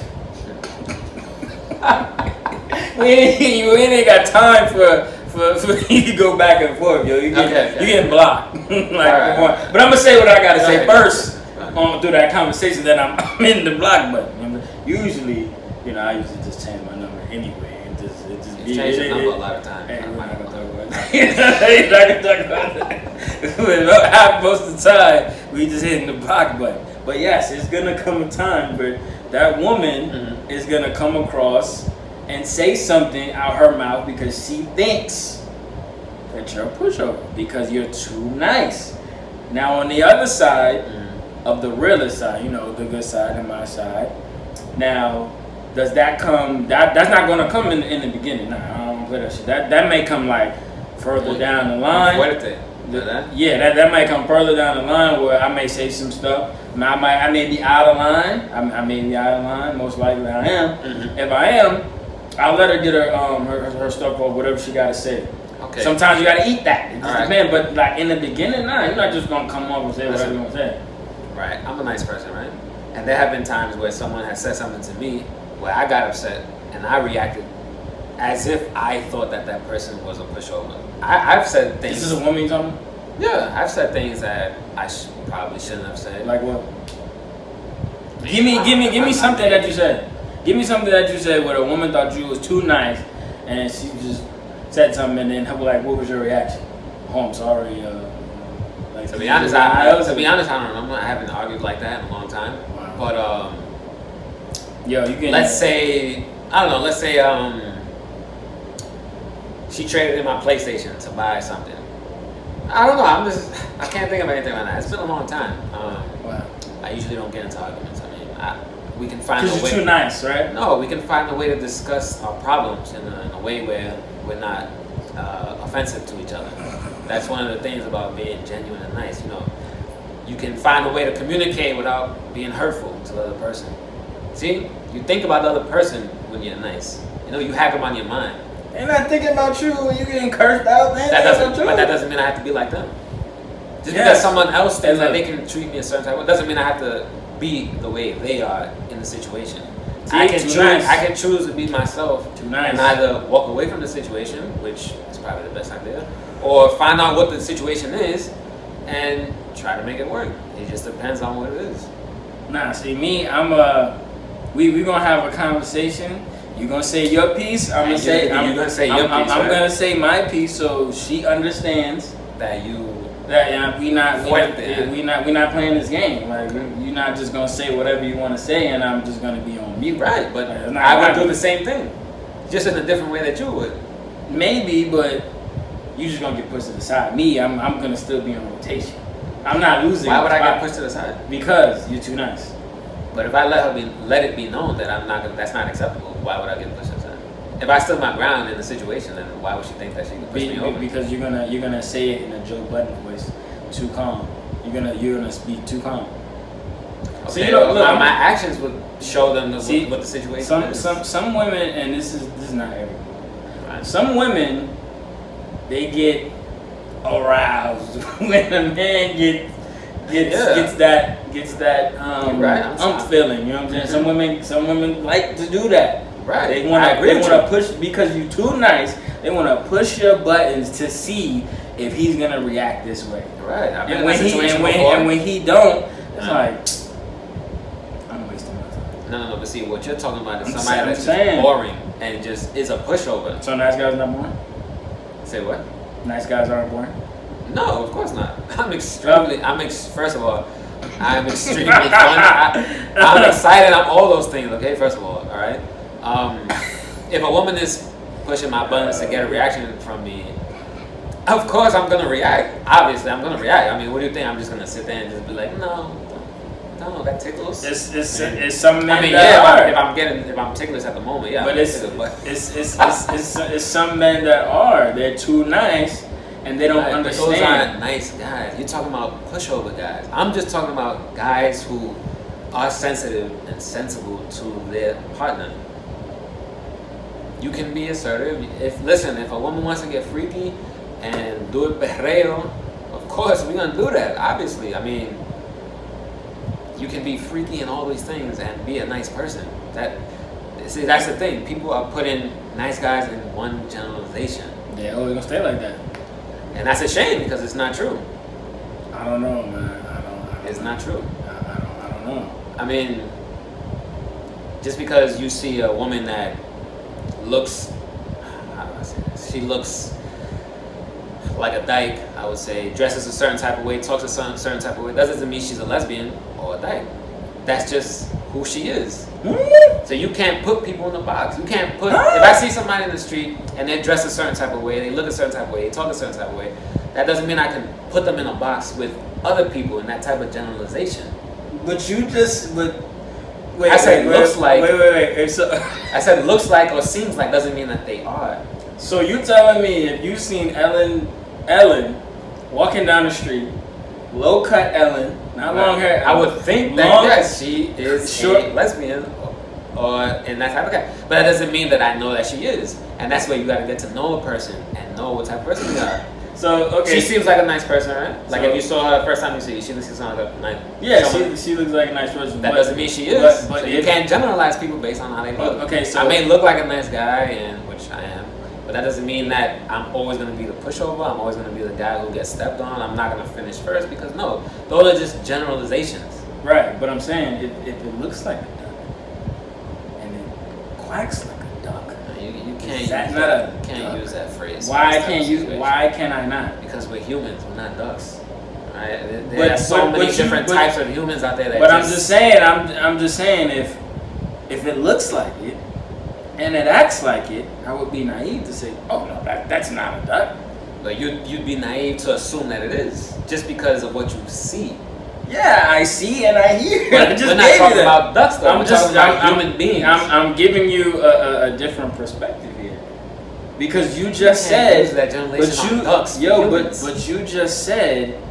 we, ain't, we ain't got time for for, for you to go back and forth, yo. You get Okay, okay. you getting blocked. like, right. come on. But I'm gonna say what I gotta Go say ahead. first Right. on through that conversation. Then I'm, I'm in the block button. Remember? Usually, you know, I usually just change my number anyway and just it just You be change it, your it, number it, a lot of times. Hey, I'm we're not not gonna gonna talk talk about about that. that. We're not gonna talk about that. Most of the time, we just hitting the block button. But yes, it's gonna come a time where that woman Mhm. is gonna come across and say something out her mouth because she thinks that you're a pushover because you're too nice. Now, on the other side Mhm. of the realist side, you know, the good side and my side. Now, does that come? That that's not gonna come in in the beginning. Nah, I don't play that shit. That that may come like further down the line. Fuerte. The- ¿Verdad? yeah, that, that might come further down the line where I may say some stuff. I might I may be out of line. I, I may be out of line. Most likely I am. Mhm. If I am, I'll let her get her um her, her stuff or whatever she gotta say. Okay. Sometimes you gotta eat that. It just Alright. depends. But like in the beginning, nah, you're not just gonna come up and say whatever Listen. you want to say. Right. I'm a nice person, right? And there have been times where someone has said something to me where I got upset and I reacted as if I thought that that person was a pushover. I, I've said things. This is a woman you talking about? Yeah, I've said things that I sh- probably shouldn't have said. Like what? Give me, give me, give me something that you said. Give me something that you said where a woman thought you was too nice, and she just said something, and then like, what was your reaction? Oh, I'm sorry. Uh, like, To be honest, I, I to be honest, I don't know. I haven't argued like that in a long time. Wow. But um, yo, you can. let's say I don't know. Let's say um, she traded in my PlayStation to buy something. I don't know. I'm just I can't think of anything like that. It's been a long time. Um, Wow. I usually don't get into arguments. I mean, I, we can find Because a way. you're too nice, right? No, we can find a way to discuss our problems in a, in a way where we're not uh, offensive to each other. That's one of the things about being genuine and nice. You know, you can find a way to communicate without being hurtful to the other person. See, you think about the other person when you're nice. You know, you have them on your mind. They're not thinking about you when you getting cursed out, man. That That's doesn't, not true. but that doesn't mean I have to be like them. Just Yes. because someone else thinks And that they look- can treat me a certain type of way, doesn't mean I have to be the way they are in the situation. See, I can too choose. nice. I can choose to be myself Too nice. and either walk away from the situation, which is probably the best idea, or find out what the situation is and try to make it work. It just depends on what it is. Nah, see me, I'm uh we we gonna have a conversation. You gonna say your piece. I'm And gonna say you- I'm you gonna say I'm, your I'm, piece, I'm right? gonna say my piece so she understands That you. that yeah, we not we Fuerte, not, yeah. we not we not playing this game. Like you- you're not just gonna say whatever you want to say, and I'm just gonna be on mute. Right, but Like, it's not I would happening. do the same thing, just in a different way that you would. Maybe, but you just gonna get pushed to the side. Me, I'm I'm gonna still be on rotation. I'm not losing. Why would I spot get pushed to the side? Because you're too nice. But if I let her be, let it be known that I'm not, gonna, that's not acceptable. Why would I get pushed to the side? If I stood my ground in the situation, then why would she think that she can push Be, me be- over? because you're gonna you're gonna say it in a Joe Budden voice, too calm. You're gonna you're gonna speak too calm. Okay, So you know, well, look, my, I'm- my actions would show them the, See, what, what the situation Some is. some some women, and this is this is not everyone. Right. Some women, they get aroused when a man get gets Yeah. gets that gets that um You're right, I'm ump sorry. feeling. You know what I'm saying? Some women some women like to do that. Right. They I want to agree they with want you. to push because you're too nice. They want to push your buttons to see if he's gonna react this way. Right. I've been And in when that he situation and when, before. and when he don't, it's Yeah. like I'm wasting my time. no, no, no. But see, what you're talking about is I'm somebody saying- that's I'm saying. just boring and just is a pushover. So nice guys not boring. Say what? Nice guys aren't boring. No, of course not. I'm extremely. I'm ex- first of all, I'm extremely fun. I, I'm excited. I'm all those things. Okay, first of all, all right. Um, if a woman is pushing my buttons to get a reaction from me, of course I'm gonna react. Obviously, I'm gonna react. I mean, what do you think? I'm just gonna sit there and just be like, no. No, that tickles. It's it's Man. it's some men I mean, that yeah, if are. I'm, if I'm getting, if I'm ticklish at the moment, yeah. But I'm it's tickled, but it's it's it's, it's, it's some men that are. They're too nice, and they don't Right, but those understand. aren't nice guys. You're talking about pushover guys. I'm just talking about guys who are sensitive and sensible to their partner. You can be assertive. If listen, if a woman wants to get freaky and do it perreo, of course we're gonna do that. Obviously, I mean, you can be freaky and all these things and be a nice person. That see, that's the thing. People are putting nice guys in one generalization, They're always gonna stay like that. and that's a shame because it's not true. I don't know, man. I don't. I don't It's not true. I, I don't. I don't know. I mean, just because you see a woman that looks, how do I say this? She looks like a dyke, I would say, dresses a certain type of way, talks a certain, certain type of way, that doesn't mean she's a lesbian or a dyke. That's just who she is. So you can't put people in the box. You can't put, if I see somebody in the street and they dress a certain type of way, they look a certain type of way, they talk a certain type of way, that doesn't mean I can put them in a box with other people in that type of generalization. But you just but. Wait, I said wait, looks wait, like. Wait, wait, wait. wait. So, I said looks like or seems like doesn't mean that they are. so you telling me if you seen Ellen, Ellen, walking down the street, low cut Ellen, not long hair. I would think that long, yes, she is Sure. a lesbian or, or and that type of guy. But that doesn't mean that I know that she is. And that's where you got to get to know a person and know what type of person they are. So okay. She seems like a nice person, right? Like So- if you saw her the first time you see her, she looks like a nice. Yeah, someone- she, she looks like a nice person. That but, doesn't mean she is. But, but so you if- can't generalize people based on how they look. Okay, so I may look like a nice guy, and which I am, but that doesn't mean that I'm always going to be the pushover. I'm always going to be the guy who gets stepped on. I'm not going to finish first because no, those are just generalizations. right, but I'm saying if, if it looks like a duck and it quacks like a duck, You, you can't, Is that use, not that, a you can't duck? use that phrase. why in this type can't of you? situation. Why can I not? Because we're humans. We're not ducks. Right? There, But- there are so but- many but you- different but- types of humans out there that. But I'm just just saying, I'm I'm just saying if if it looks like it and it acts like it, I would be naive to say, oh no, that that's not a duck. But you'd you'd be naive to assume that it is just because of what you see. Yeah, I see and I hear. But I just we're not gave you talking that. about ducks though. I'm we're just talking about I'm, human I'm, beings. I'm, I'm giving you a, a, a different perspective here because you just You can't use said, that generalization but on you, ducks for yo, but humans. but you just said,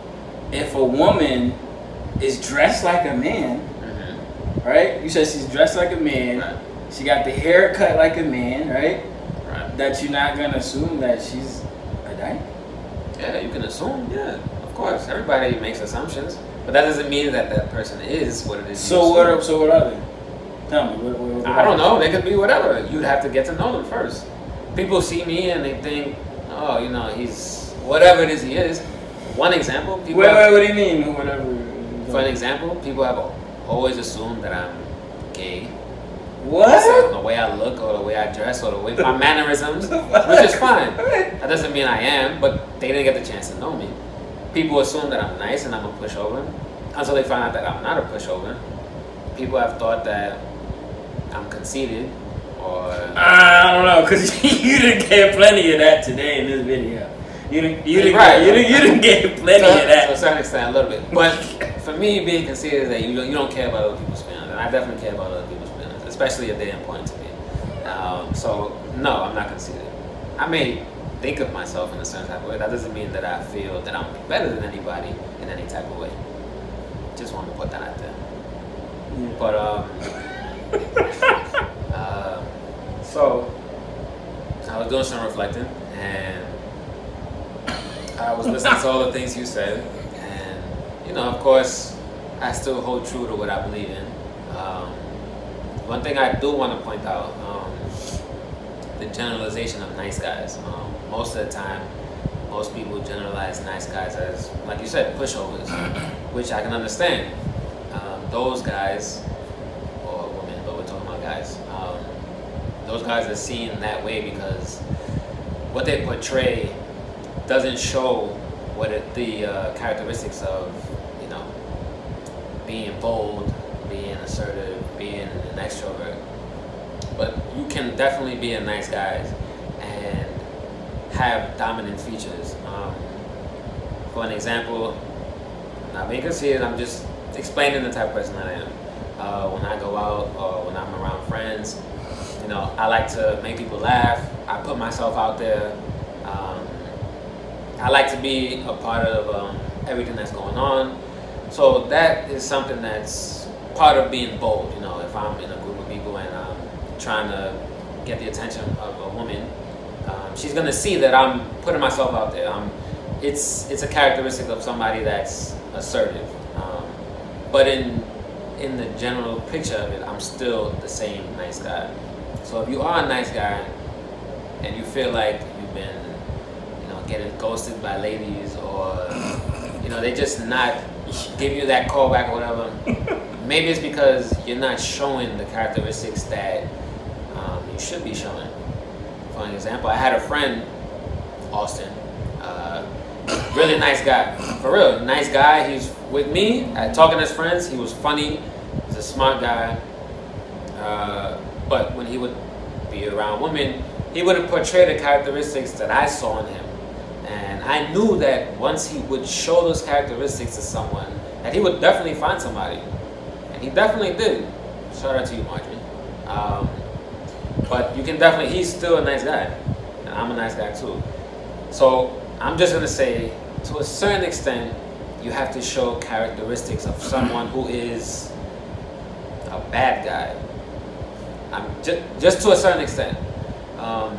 if a woman is dressed like a man, Mhm. right? You said she's dressed like a man. Right. She got the hair cut like a man, right? Right. That you're not gonna assume that she's a dyke. Yeah, you can assume. Yeah, of course. Everybody makes assumptions, but that doesn't mean that that person is what it is. you So what? assume. Are, so what are they? Tell me. What, what, what I are don't they? know. They could be whatever. You'd have to get to know them first. People see me and they think, oh, you know, he's whatever it is he is. One example. People Wait, have, wait. What do you mean? Whatever. For an example, people have always assumed that I'm gay. What? Based on the way I look or the way I dress or the way my mannerisms, which is fine. That doesn't mean I am, but they didn't get the chance to know me. People assume that I'm nice and I'm a pushover until they find out that I'm not a pushover. People have thought that I'm conceited or I don't know, cause you didn't get plenty of that today in this video. You didn't. You didn't. Right. Get, you didn't. You didn't get plenty to, of that. to a certain extent, a little bit. But for me, being conceited is that you don't, you don't care about other people's feelings, and I definitely care about other people's feelings, especially if they're important to me. Um, so no, I'm not conceited. I may think of myself in a certain type of way. That doesn't mean that I feel that I'm better than anybody in any type of way. Just want to put that out there. Yeah. But um, uh, so I was doing some reflecting, and I was listening to all the things you said, and you know, of course, I still hold true to what I believe in. Um, one thing I do want to point out, um, the generalization of nice guys. Um, most of the time, most people generalize nice guys as, like you said, pushovers, which I can understand. Um, those guys, or women, but we're talking about guys, um, those guys are seen that way because what they portray doesn't show what it, the uh, characteristics of, you know, being bold, being assertive, being an extrovert. But you can definitely be a nice guy and have dominant features. Um, for an example, I'm not being conceited, I'm just explaining the type of person that I am. Uh, when I go out or when I'm around friends, you know, I like to make people laugh. I put myself out there. Um, I like to be a part of um, everything that's going on. So that is something that's part of being bold. You know, if I'm in a group of people and I'm trying to get the attention of a woman, um, she's gonna see that I'm putting myself out there. I'm, it's it's a characteristic of somebody that's assertive. Um, but in in the general picture of it, I'm still the same nice guy. So if you are a nice guy and you feel like you've been, you know, getting ghosted by ladies, or you know, they just not give you that call back or whatever, maybe it's because you're not showing the characteristics that um, you should be showing. For an example, I had a friend, Austin, uh, really nice guy, for real, nice guy. He's with me, at talking as friends. He was funny, he's a smart guy, uh, but when he would be around women, he wouldn't portray the characteristics that I saw in him. And I knew that once he would show those characteristics to someone, that he would definitely find somebody. And he definitely did. Shout out to you, Marjorie. Um, but you can definitely, he's still a nice guy. And I'm a nice guy too. So I'm just gonna say, to a certain extent, you have to show characteristics of someone who is a bad guy. I'm just, just to a certain extent. Um,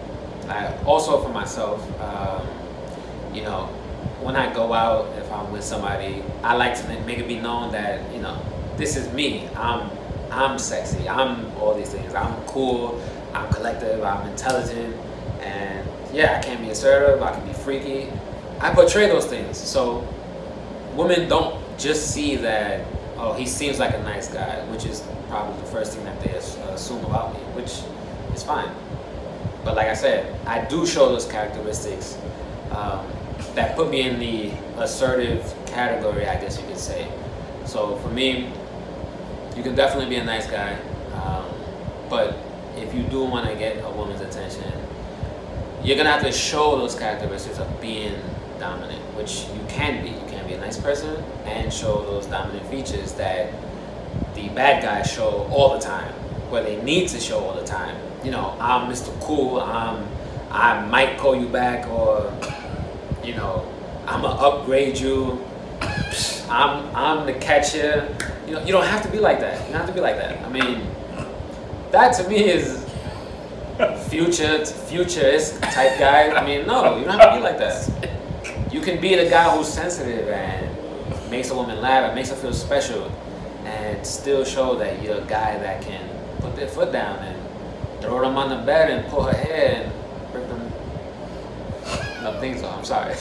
I also for myself, um, you know, when I go out, if I'm with somebody, I like to make it be known that, you know, this is me. I'm, I'm sexy. I'm all these things. I'm cool. I'm collective. I'm intelligent. And yeah, I can be assertive. I can be freaky. I portray those things. So women don't just see that, oh, he seems like a nice guy, which is probably the first thing that they assume about me, which is fine. But like I said, I do show those characteristics um, that put me in the assertive category, I guess you could say. So for me, you can definitely be a nice guy, um, but if you do want to get a woman's attention, you're gonna have to show those characteristics of being dominant, which you can be. You can be a nice person and show those dominant features that the bad guys show all the time, where they need to show all the time. You know, I'm Mister Cool, I'm, I might call you back, or, you know, I'm gonna upgrade you, I'm, I'm the catcher. You know, you don't have to be like that. You don't have to be like that. I mean, that to me is future, futurist type guy. I mean, no, you don't have to be like that. You can be the guy who's sensitive and makes a woman laugh and makes her feel special, and still show that you're a guy that can put their foot down and throw them on the bed and pull her hair and rip them. No, things are, I'm sorry.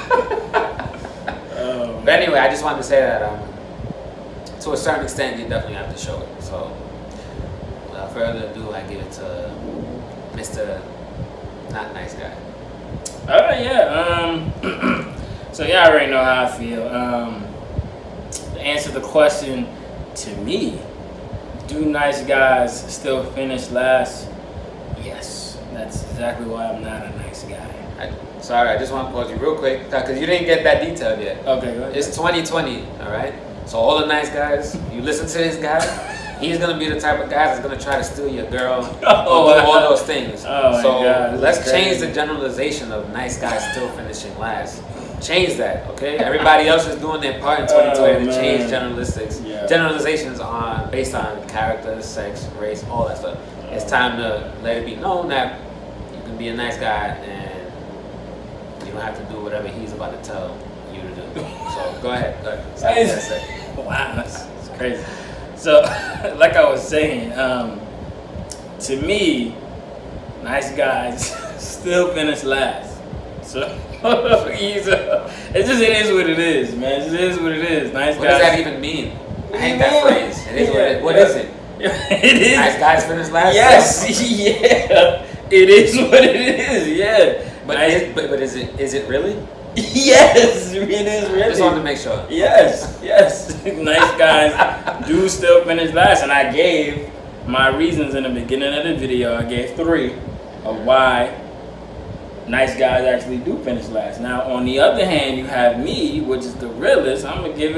um, but anyway, I just wanted to say that um, to a certain extent, you definitely have to show it. So without further ado, I give it to Mister Not Nice Guy. Alright, yeah. Um, so y'all already know how I feel. Um, to answer the question, to me, do nice guys still finish last? Yes. That's exactly why I'm not a nice guy. I, sorry, I just want to pause you real quick because you didn't get that detailed yet. Okay, go ahead. It's twenty twenty, all right? So all the nice guys, you listen to this guy, he's going to be the type of guy that's going to try to steal your girl, oh, or do all those things. Oh my so God, let's change the generalization of nice guys still finishing last. Change that, okay? Everybody else is doing their part in twenty twenty oh, to change generalistics, yeah. generalizations on based on character, sex, race, all that stuff. It's time to let it be known that you can be a nice guy and you don't have to do whatever he's about to tell you to do. So go ahead, go ahead. Say what you say. Wow, that's, that's crazy. So, like I was saying, um, to me, nice guys still finish last. So, he's a, it just it is what it is, man. It just is what it is. Nice what guys. What does that even mean? I hate that phrase. It is yeah, what it is. What yeah. is it? It is. Nice guys finish last? Yes, yeah. It is what it is, yeah. But, nice. is, but, but is it is it really? Yes, it is really. I just wanted to make sure. Yes, yes. Nice guys do still finish last, and I gave my reasons in the beginning of the video. I gave three of why nice guys actually do finish last. Now, on the other hand, you have me, which is the realist. I'm gonna give it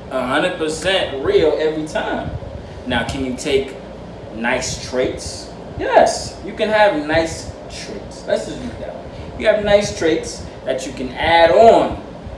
A hundred percent real every time. Now, can you take nice traits? Yes, you can have nice traits. Let's just use that one. You have nice traits that you can add on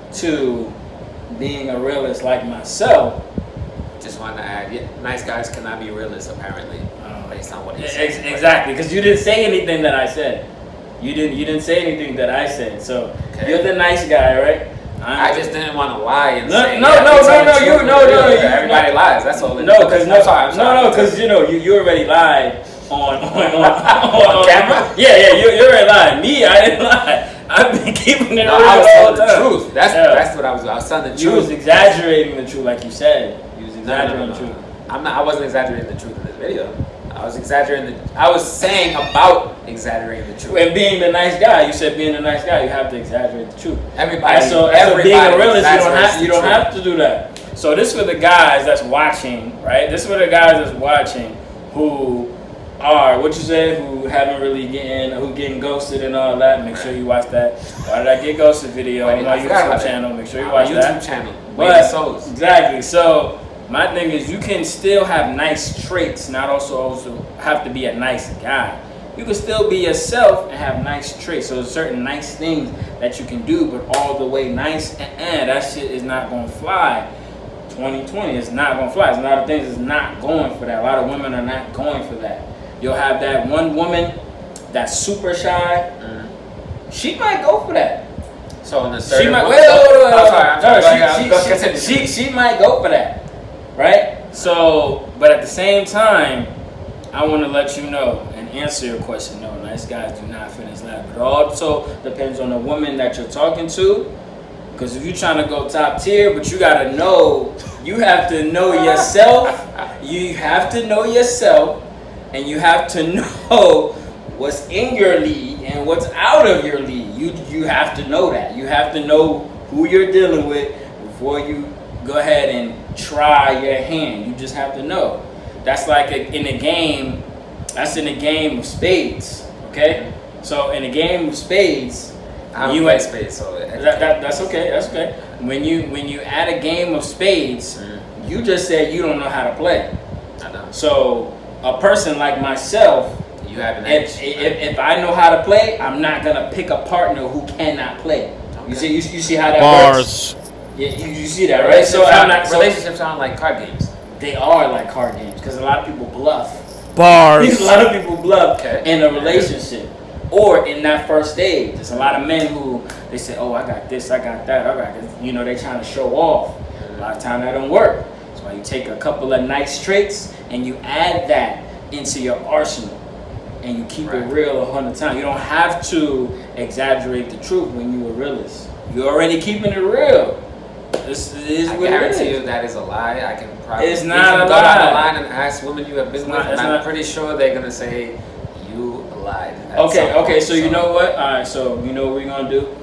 to being a realist like myself. Just want to add, yeah, nice guys cannot be realists apparently, um, based on what he said. Ex exactly, because you didn't say anything that I said. You didn't. You didn't say anything that I said. So okay. You're the nice guy, right? I'm, I just didn't want to lie and no, say. No, yeah, no, no, no, you, no, no, you, everybody no, lies. That's all. No, because no, sorry, no, no, because you know you, you already lied on on on, on, on camera. Yeah, yeah, you, you already lied. Me, I didn't lie. I've been keeping it no, real I was all telling the the time. truth. That's yeah. that's what I was. I was telling the truth. You was exaggerating the truth, like you said. You was exaggerating no, no, no, no. the truth. I'm not. I wasn't exaggerating the truth in this video. I was exaggerating the. I was saying about exaggerating the truth. And being the nice guy, you said being the nice guy, you have to exaggerate the truth. Everybody. And so, everybody so being a realist, you don't have you don't truth. have to do that. So this is for the guys that's watching, right? This is for the guys that's watching who are what you said, who haven't really getting, who getting ghosted and all that. Make sure you watch that. Why did I get ghosted video on my YouTube channel? Make sure you watch that. YouTube channel. But exactly. So my thing is, you can still have nice traits, not also also have to be a nice guy. You can still be yourself and have nice traits. So there's certain nice things that you can do, but all the way nice, and that shit is not gonna fly. twenty twenty is not gonna fly. There's a lot of things that's not going for that. A lot of women are not going for that. You'll have that one woman that's super shy. Mm. She might go for that. So in the certain she might. Wait, wait, wait, wait, I'm sorry. I'm no, sorry. she, she, she, she, she might go for that, right? So, but at the same time, I want to let you know and answer your question. No, nice guys do not finish last. But it also depends on the woman that you're talking to. Because if you're trying to go top tier, but you got to know, you have to know yourself. You have to know yourself. And you have to know what's in your league and what's out of your league. You, you have to know that. You have to know who you're dealing with before you go ahead and try your hand. You just have to know. That's like a, in a game, that's in a game of spades, okay? So in a game of spades, I don't you play spades, so that, that, that's okay, that's okay. When you when you add a game of spades, mm-hmm. you just said you don't know how to play. I know. So a person like myself, you have an if, edge. If, if I know how to play, I'm not gonna pick a partner who cannot play. Okay. You see, you, you see how that Bars. works? Yeah, you, you see that, right? So I'm not. So, relationships aren't like card games. They are like card games because a lot of people bluff. Bars. A lot of people bluff okay. in a relationship or in that first stage. There's a lot of men who they say, "Oh, I got this, I got that, I got this." You know, they trying to show off. A lot of time that don't work. That's why you take a couple of nice traits and you add that into your arsenal, and you keep right. it real a hundred times. You don't have to exaggerate the truth when you're a realist. You're already keeping it real. This is I what guarantee it is. you that is a lie. I can probably it's not you can a go lie. down the line and ask women you have been it's with, not, and I'm not, pretty sure they're gonna say you lied. Okay, okay. So, so you know what? All right. So you know what we're gonna do,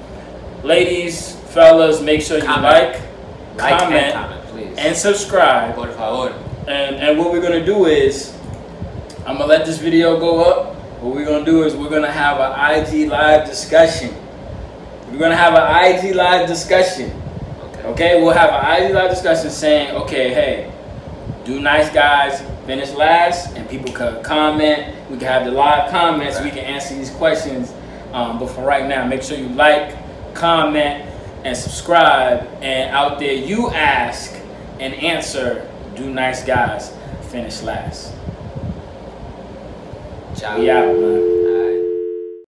ladies, fellas. Make sure you comment. like, like comment, and, comment, please. and subscribe. Por favor. And and what we're gonna do is, I'm gonna let this video go up. What we're gonna do is we're gonna have an I G live discussion. We're gonna have an I G live discussion. Okay. Okay. We'll have an I G live discussion saying, okay, hey, do nice guys finish last, and people can comment. We can have the live comments. Right. We can answer these questions. Um, but for right now, make sure you like, comment, and subscribe. And out there, you ask and answer. Do nice guys finish last? Ciao. We out, man.